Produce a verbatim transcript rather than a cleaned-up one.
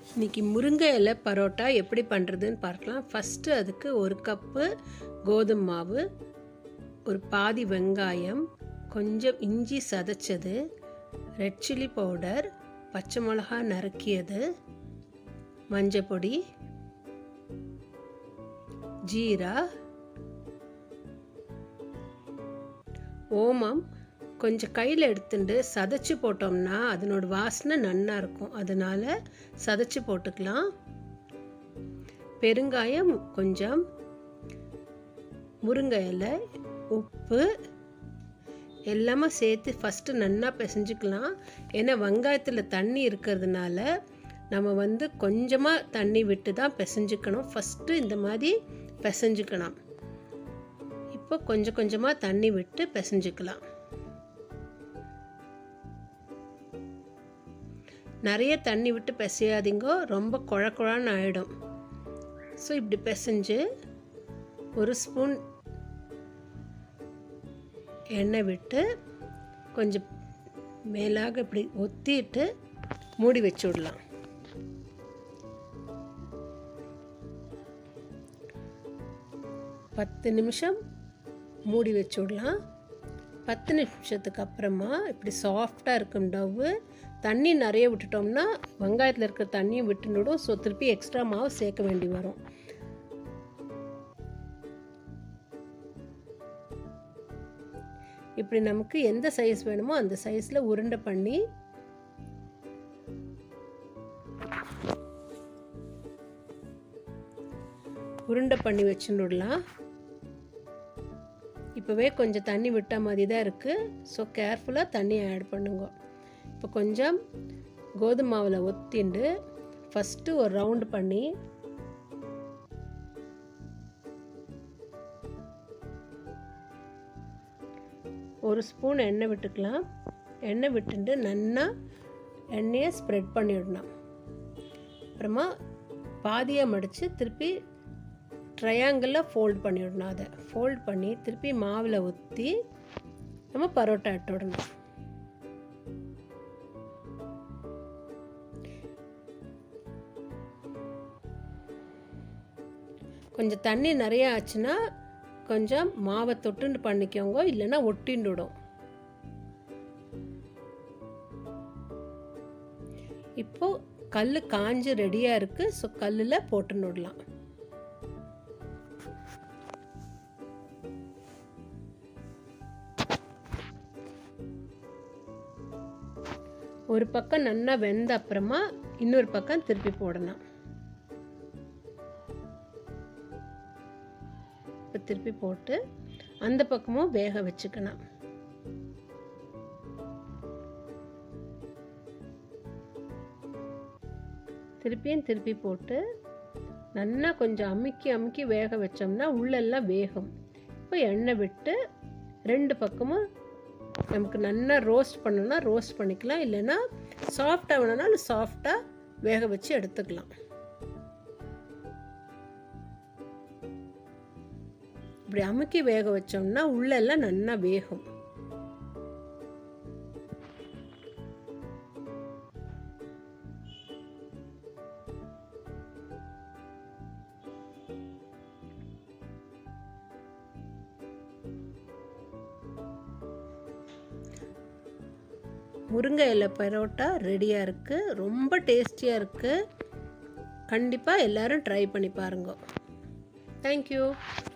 இன்றைக்கி முருங்கை இலை பரோட்டா எப்படி பண்ணுறதுன்னு பார்க்கலாம். ஃபஸ்ட்டு அதுக்கு ஒரு கப்பு கோதுமை மாவு, ஒரு பாதி வெங்காயம், கொஞ்சம் இஞ்சி சதைச்சது, ரெட் சில்லி பவுடர், பச்சை மிளகா நறுக்கியது, மஞ்சள் பொடி, ஜீரா, ஓமம் கொஞ்சம் கையில் எடுத்துட்டு சதைச்சி போட்டோம்னா அதனோட வாசனை நன்னா இருக்கும், அதனால் சதைச்சி போட்டுக்கலாம். பெருங்காயம் கொஞ்சம், முருங்கை இலை, உப்பு எல்லாமே சேர்த்து ஃபஸ்ட்டு நன்னா பிசைஞ்சிக்கலாம். ஏன்னா வெங்காயத்தில் தண்ணி இருக்கிறதுனால நம்ம வந்து கொஞ்சமாக தண்ணி விட்டு தான் பிசைஞ்சிக்கணும். ஃபஸ்ட்டு இந்த மாதிரி பிசைஞ்சிக்கணும். இப்போ கொஞ்சம் கொஞ்சமாக தண்ணி விட்டு பிசைஞ்சிக்கலாம். நிறைய தண்ணி விட்டு பிசையாதீங்க, ரொம்ப குழ குழான்னு ஆகிடும். ஸோ இப்படி பிசைஞ்சு ஒரு ஸ்பூன் எண்ணெய் விட்டு கொஞ்சம் மேலாக இப்படி ஒத்திட்டு மூடி வச்சு விடலாம். பத்து நிமிஷம் மூடி வச்சு விடலாம். பத்து நிமிஷத்துக்கு அப்புறமா இப்படி சாஃப்டாக இருக்கும் டவ்வு. தண்ணி நிறைய விட்டுட்டோம்னா வெங்காயத்தில் இருக்கிற தண்ணியும் விட்டுடும். ஸோ திருப்பி எக்ஸ்ட்ரா மாவு சேர்க்க வேண்டி வரும். இப்படி நமக்கு எந்த சைஸ் வேணுமோ அந்த சைஸில் உருண்டை பண்ணி உருண்டை பண்ணி வச்சுடலாம். இப்போவே கொஞ்சம் தண்ணி விட்ட மாதிரி தான் இருக்குது. ஸோ கேர்ஃபுல்லாக தண்ணி ஆட் பண்ணுங்க. இப்போ கொஞ்சம் கோதுமை மாவில் ஒத்திண்டு ஃபஸ்ட்டு ஒரு ரவுண்டு பண்ணி ஒரு ஸ்பூன் எண்ணெய் விட்டுக்கலாம். எண்ணெய் விட்டுண்டு நன்னா எண்ணெயை ஸ்ப்ரெட் பண்ணிவிடணும். அப்புறமா பாதியாக மடித்து திருப்பி ட்ரையாங்கிளில் ஃபோல்ட் பண்ணிவிடணும். அதை ஃபோல்ட் பண்ணி திருப்பி மாவில் ஊற்றி நம்ம பரோட்டா இட்டு விடணும். கொஞ்சம் தண்ணி நிறைய ஆச்சுன்னா கொஞ்சம் மாவை தொட்டுண்டு பண்ணிக்கோங்க, இல்லைன்னா ஒட்டிண்டுடும். இப்போ கல் காஞ்சு ரெடியாக இருக்குது. ஸோ கல்லில் போட்டுன்னு விடலாம். ஒரு பக்கம் நல்லா வெந்த அப்புறமா இன்னொரு பக்கம் திருப்பி போடணும். இப்போ திருப்பி போட்டு அந்த பக்கமும் வேக வச்சுக்கணும். திருப்பியும் திருப்பி போட்டு நல்லா கொஞ்சம் அமுக்கி அமுக்கி வேக வச்சோம்னா உள்ளெல்லாம் வேகும். இப்போ எண்ணெய் விட்டு ரெண்டு பக்கமும் நமக்கு நல்லா ரோஸ்ட் பண்ணணும்னா ரோஸ்ட் பண்ணிக்கலாம், இல்லைன்னா சாஃப்டாக வேணும்னாலும் சாஃப்டாக வேக வச்சு எடுத்துக்கலாம். இப்படி அமுக்கி வேக வச்சோம்னா உள்ளெல்லாம் நல்லா வேகும். முருங்கை இலை பரோட்டா ரெடியாக இருக்குது. ரொம்ப டேஸ்டியாக இருக்குது. கண்டிப்பாக எல்லோரும் ட்ரை பண்ணி பாருங்க. தேங்க்யூ.